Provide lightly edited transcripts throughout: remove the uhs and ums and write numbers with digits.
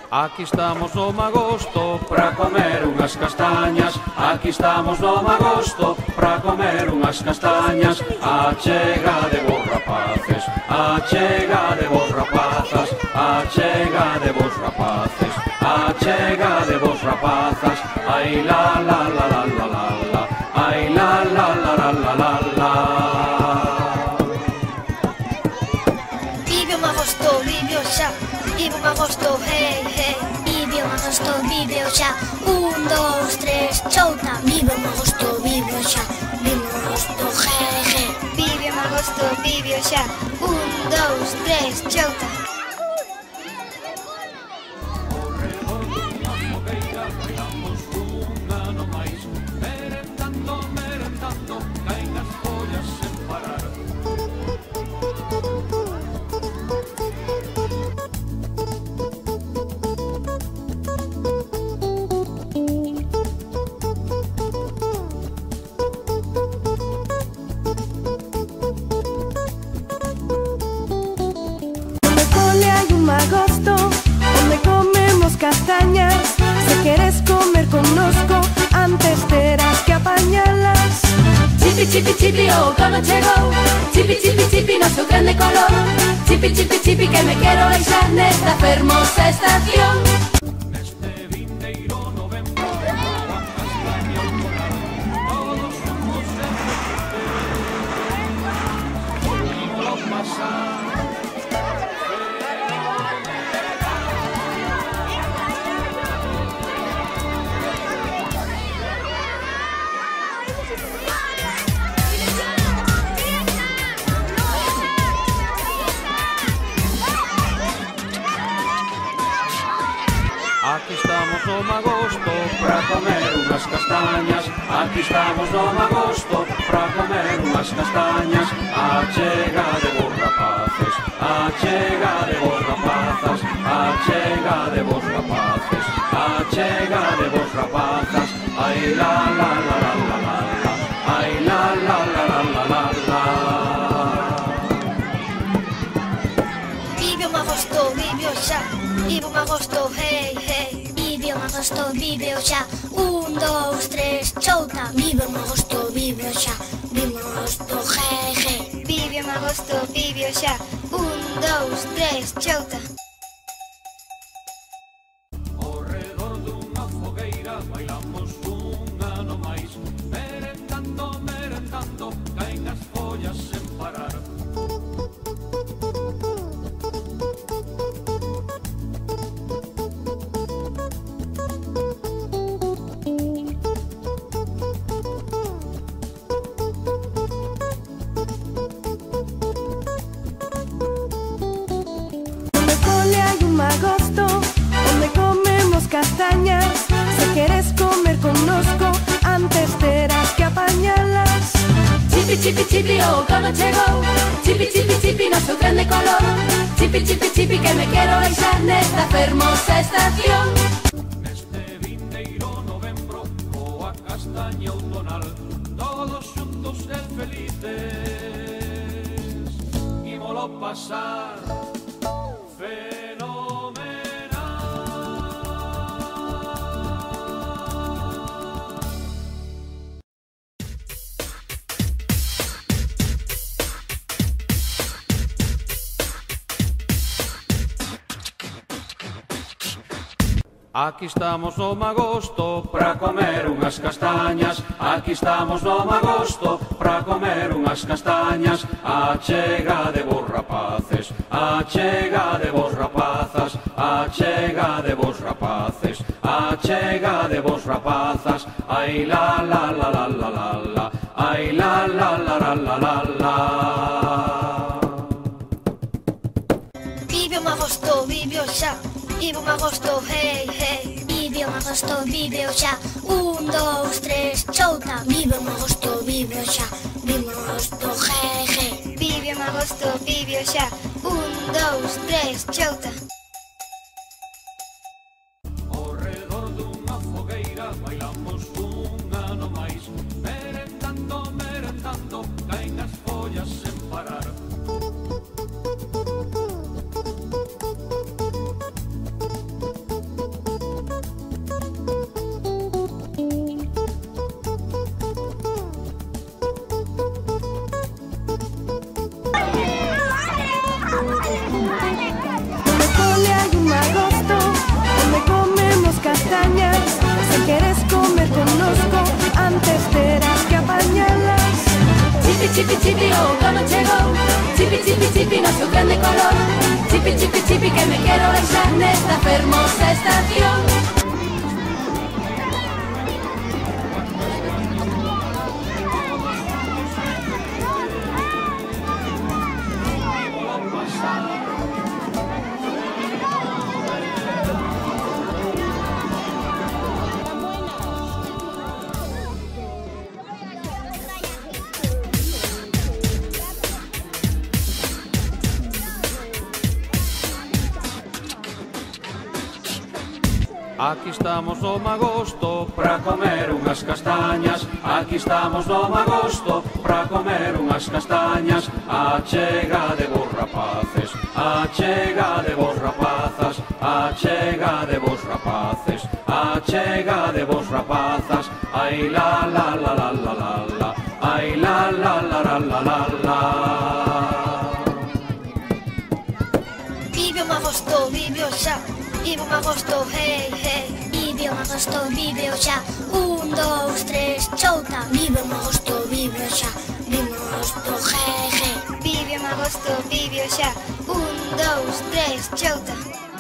Aquí estamos no magosto para comer unhas castañas. Aquí estamos no magosto para comer unhas castañas. Achegadevos rapaces, achegadevos rapazas, achegadevos rapaces, achegadevos rapazas. Ai la la la la la la la, ai la la la la la la la. Vive o magosto, vive o xa. Vive o magosto, hey, hey. Vive o magosto, vive o xa. 1, 2, 3, chouta. Vive o magosto, vive o xa. Vive o magosto, hey, hey. Vive o magosto, vive o xa. 1, 2, 3, chouta. Castañas, si quieres comer connosco, antes terás que apañalas. Chipi, chipi, chipi, oh, como chegou. Chipi, chipi, chipi, no seu grande color. Chipi, chipi, chipi, que me quero baixar nesta fermosa estación. Aquí estamos no magosto para comer unhas castañas. Aquí estamos no magosto para comer unhas castañas. Achegadevos rapaces, achegadevos rapazas, achegadevos rapaces, achegadevos rapazas. Ai la la la la la la la, ai la la la la la la la. Vive o magosto, vive o xa. Vive o magosto, hey, hey. Vive o magosto, vive o xa. 1, 2, 3, chouta. Vive o magosto, vive o xa. Vive o magosto, hey, hey. Vive o magosto, vive o xa. 1, 2, 3, chouta. Ao redor dunha fogueira bailamos un ano máis. Merendando, merendando, caen as follas sen parar. Castañas, si quieres comer connosco, antes terás que apañalas. Chipi, chipi, chipi, oh, como chegou. Chipi, chipi, chipi, no seu grande color. Chipi, chipi, chipi, que me quero baixar nesta fermosa estación. Neste vindeiro novembro, coa castaña outonal, todos xuntos e felices, ímolo pasar fenomenal. Aquí estamos no magosto para comer unhas castañas. Aquí estamos no magosto para comer unhas castañas. Achegadevos rapaces, achegadevos rapazas, achegadevos rapaces, achegadevos rapazas. Ai la la la la la la la, ai la la la la la la la. Vive o magosto, vive o xa. Vive o magosto, hey, hey. Vive o magosto, vive o xa. 1, 2, 3, chouta. Vive o magosto, vive o xa. Vive o magosto, hey, hey. Vive o magosto, vive o xa. 1, 2, 3, chouta. Ao redor dunha fogueira bailamos un ano máis. Merendando, merendando, caen as follas sen parar. chipi, chipi, o outono chegou. Chipi, chipi, chipi, no seu tren de color. Chipi, chipi, chipi, que me quero baixar nesta fermosa estación. Aquí estamos no magosto para comer unhas castañas. Aquí estamos no magosto para comer unhas castañas. A chega de vos rapaces, a chega de vos rapazas, a chega de vos rapaces, a chega de vos rapazas. Ai la la la la la la la, ai la la la la la la la. Vive o magosto, vive o xa. Vive o magosto, hey, hey. Vive o magosto, vive o xa. 1, 2, 3, chouta. Vive o magosto, vive o xa. Vive o magosto, hey, hey. Vive o magosto, vive o xa. 1, 2, 3, chouta.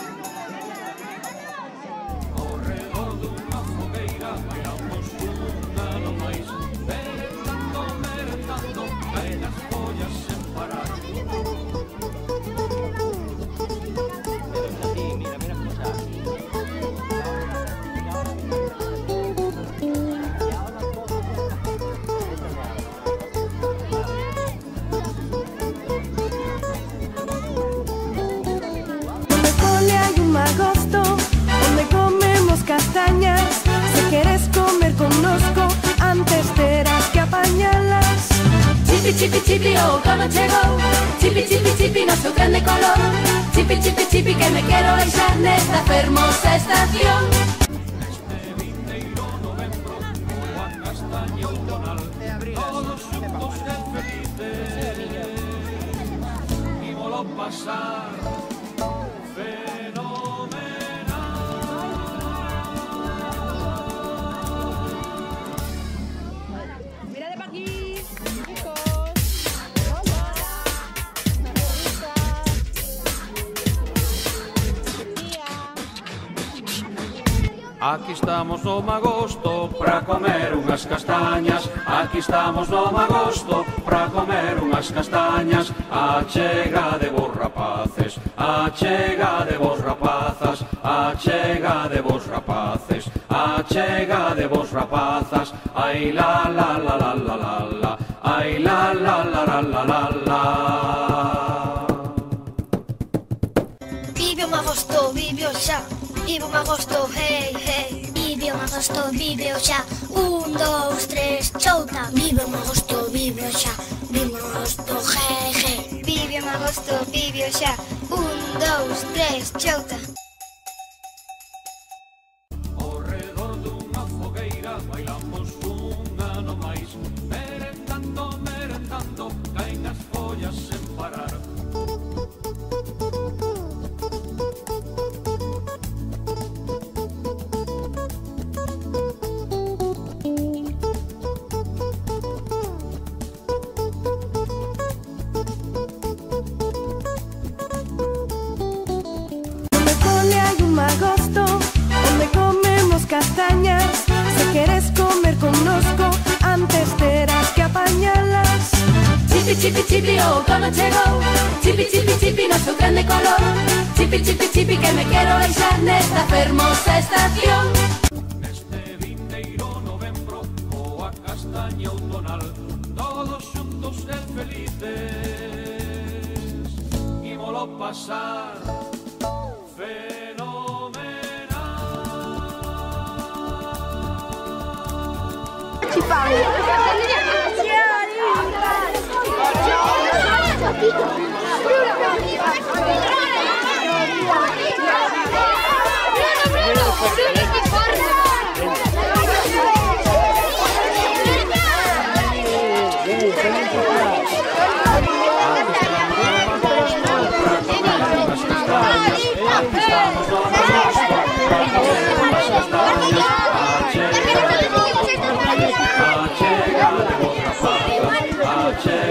Castañas, si quieres comer connosco, antes terás que apañalas. Chipi, chipi, chipi, o outono chegou. Chipi, chipi, chipi, no seu tren de color. Chipi, chipi, chipi, que me quero baixar nesta fermosa estación. Neste vindeiro novembro, coa castaña outonal, todos xuntos e felices, ímolo pasar fenomenal. Aquí estamos no magosto para comer unhas castañas. Aquí estamos no magosto para comer unhas castañas. A chega de vos rapaces, a chega de vos rapazas, a chega de vos rapaces, a chega de vos rapazas. Ai la la la la la la la, ai la la la la la la la. Vive o magosto, vive o xa. Vive o magosto, hey, hey. Vive o magosto, vive o xa. 1, 2, 3, chouta. Vive o magosto, vive o xa. Vive o magosto, hey, hey. Vive o magosto, vive o xa. 1, 2, 3, chouta. Ao redor dunha fogueira bailamos un ano máis. Merendando, merendando, caen as follas sen parar. Castañas, si quieres comer connosco, antes terás que apañalas. Chipi, chipi, chipi, o outono chegou. Chipi, chipi, chipi, no seu tren de color. Chipi, chipi, chipi, que me quero baixar nesta fermosa estación. Neste vindeiro novembro, coa castaña outonal, todos xuntos e felices, ímolo pasar fenomenal. Che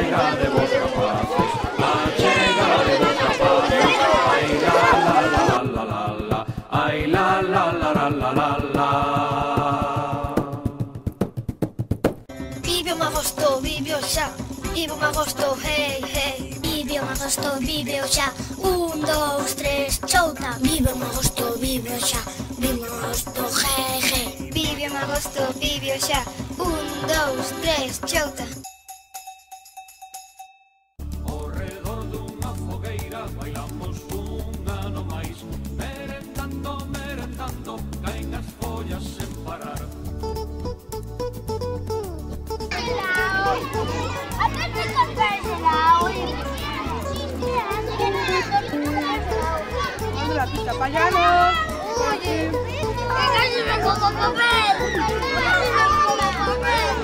Vive un agosto, vive o xa. Vive un agosto, hey, hey. Vive un agosto, vive o xa. 1, 2, 3, chouta. Vive un agosto, vive o xa. Vive un agosto, hey, hey. Vive un agosto, vive o xa. 1, 2, 3, chouta. Ao redor dunha fogueira bailamos un ano máis. Merendando, merendando, caen as follas sen parar. La pista payano. Oye, que casi me como comer. Casi me como comer.